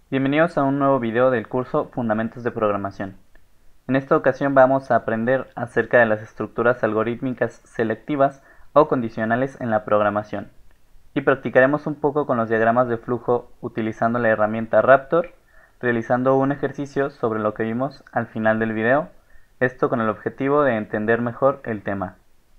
Bienvenidos a un nuevo video del curso Fundamentos de Programación. En esta ocasión vamos a aprender acerca de las estructuras algorítmicas selectivas o condicionales en la programación y practicaremos un poco con los diagramas de flujo utilizando la herramienta Raptor, realizando un ejercicio sobre lo que vimos al final del video, esto con el objetivo de entender mejor el tema.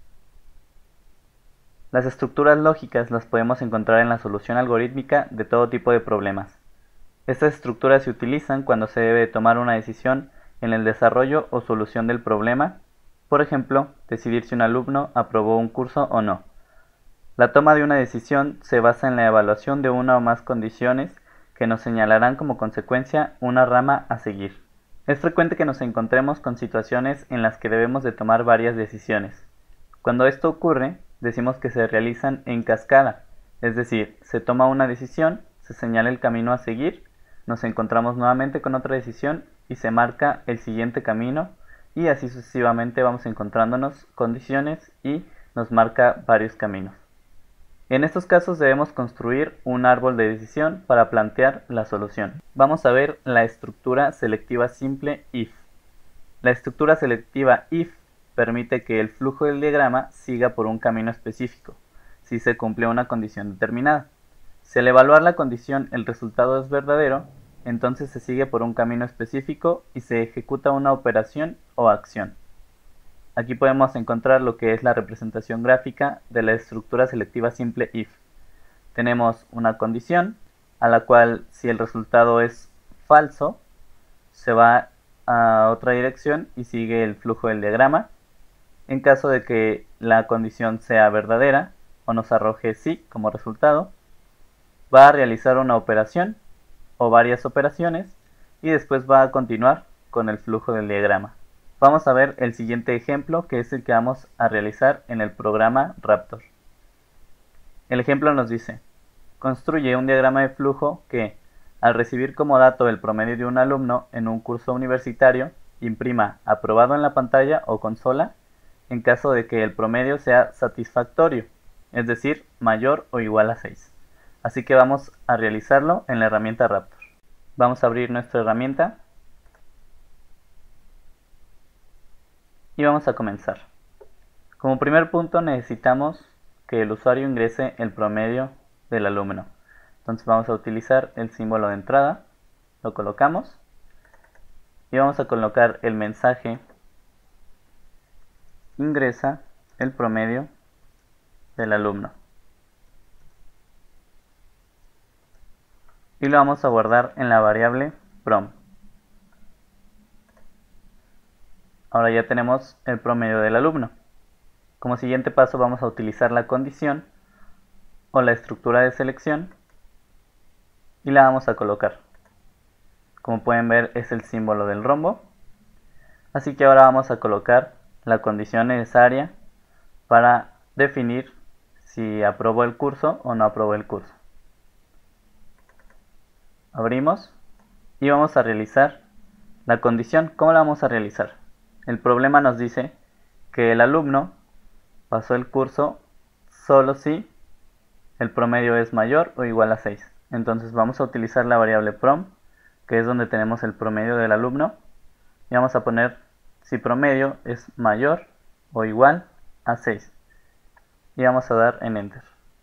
Las estructuras lógicas las podemos encontrar en la solución algorítmica de todo tipo de problemas. Estas estructuras se utilizan cuando se debe tomar una decisión en el desarrollo o solución del problema, por ejemplo, decidir si un alumno aprobó un curso o no. La toma de una decisión se basa en la evaluación de una o más condiciones que nos señalarán como consecuencia una rama a seguir. Es frecuente que nos encontremos con situaciones en las que debemos de tomar varias decisiones. Cuando esto ocurre, decimos que se realizan en cascada, es decir, se toma una decisión, se señala el camino a seguir, nos encontramos nuevamente con otra decisión y se marca el siguiente camino y así sucesivamente vamos encontrándonos condiciones y nos marca varios caminos. En estos casos debemos construir un árbol de decisión para plantear la solución. Vamos a ver la estructura selectiva simple if. La estructura selectiva if permite que el flujo del diagrama siga por un camino específico, si se cumple una condición determinada. Si al evaluar la condición el resultado es verdadero, entonces se sigue por un camino específico y se ejecuta una operación o acción. Aquí podemos encontrar lo que es la representación gráfica de la estructura selectiva simple if. Tenemos una condición a la cual si el resultado es falso, se va a otra dirección y sigue el flujo del diagrama. En caso de que la condición sea verdadera o nos arroje sí como resultado, va a realizar una operación o varias operaciones y después va a continuar con el flujo del diagrama. Vamos a ver el siguiente ejemplo, que es el que vamos a realizar en el programa Raptor. El ejemplo nos dice: construye un diagrama de flujo que, al recibir como dato el promedio de un alumno en un curso universitario, imprima aprobado en la pantalla o consola en caso de que el promedio sea satisfactorio, es decir, mayor o igual a 6. Así que vamos a realizarlo en la herramienta Raptor. Vamos a abrir nuestra herramienta y vamos a comenzar. Como primer punto necesitamos que el usuario ingrese el promedio del alumno. Entonces vamos a utilizar el símbolo de entrada, lo colocamos y vamos a colocar el mensaje ingresa el promedio del alumno. Y lo vamos a guardar en la variable prom. Ahora ya tenemos el promedio del alumno. Como siguiente paso vamos a utilizar la condición o la estructura de selección y la vamos a colocar. Como pueden ver es el símbolo del rombo. Así que ahora vamos a colocar la condición necesaria para definir si aprobó el curso o no aprobó el curso. Abrimos y vamos a realizar la condición. ¿Cómo la vamos a realizar? El problema nos dice que el alumno pasó el curso solo si el promedio es mayor o igual a 6. Entonces vamos a utilizar la variable prom, que es donde tenemos el promedio del alumno, y vamos a poner si promedio es mayor o igual a 6. Y vamos a dar en Enter.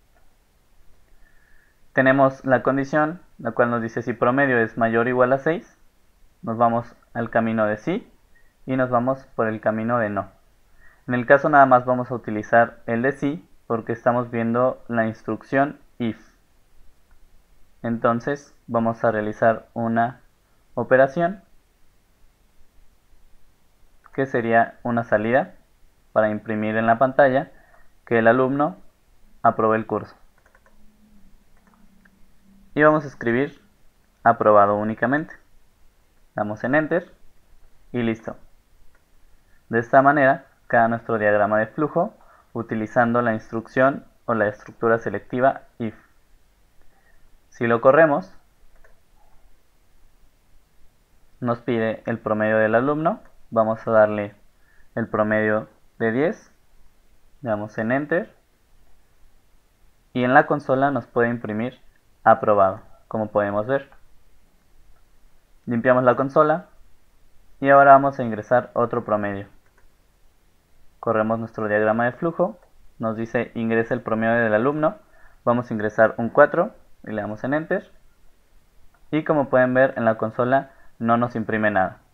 Tenemos la condición, la cual nos dice si promedio es mayor o igual a 6, nos vamos al camino de sí y nos vamos por el camino de no. En el caso nada más vamos a utilizar el de sí porque estamos viendo la instrucción if. Entonces vamos a realizar una operación que sería una salida para imprimir en la pantalla que el alumno aprobó el curso. Y vamos a escribir aprobado únicamente. Damos en Enter y listo. De esta manera queda nuestro diagrama de flujo utilizando la instrucción o la estructura selectiva if. Si lo corremos, nos pide el promedio del alumno. Vamos a darle el promedio de 10. Damos en Enter. Y en la consola nos puede imprimir aprobado, como podemos ver. Limpiamos la consola y ahora vamos a ingresar otro promedio. Corremos nuestro diagrama de flujo, nos dice ingresa el promedio del alumno, vamos a ingresar un 4 y le damos en Enter. Y como pueden ver en la consola no nos imprime nada.